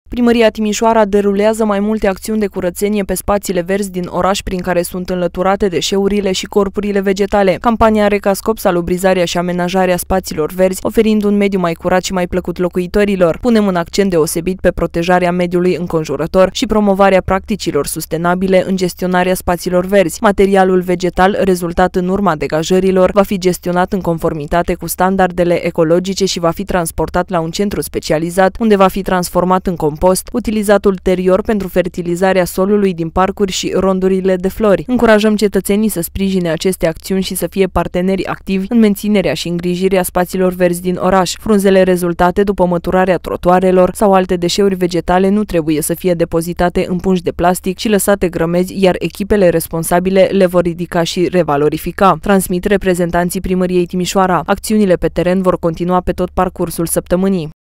Primăria Timișoara derulează mai multe acțiuni de curățenie pe spațiile verzi din oraș prin care sunt înlăturate deșeurile și corpurile vegetale. Campania are ca scop salubrizarea și amenajarea spațiilor verzi, oferind un mediu mai curat și mai plăcut locuitorilor. Punem un accent deosebit pe protejarea mediului înconjurător și promovarea practicilor sustenabile în gestionarea spațiilor verzi. Materialul vegetal rezultat în urma degajărilor va fi gestionat în conformitate cu standardele ecologice și va fi transportat la un centru specializat, unde va fi transformat în compost, utilizat ulterior pentru fertilizarea solului din parcuri și rondurile de flori. Încurajăm cetățenii să sprijine aceste acțiuni și să fie parteneri activi în menținerea și îngrijirea spațiilor verzi din oraș. Frunzele rezultate după măturarea trotuarelor sau alte deșeuri vegetale nu trebuie să fie depozitate în pungi de plastic și lăsate grămezi, iar echipele responsabile le vor ridica și revalorifica. Transmit reprezentanții Primăriei Timișoara. Acțiunile pe teren vor continua pe tot parcursul săptămânii.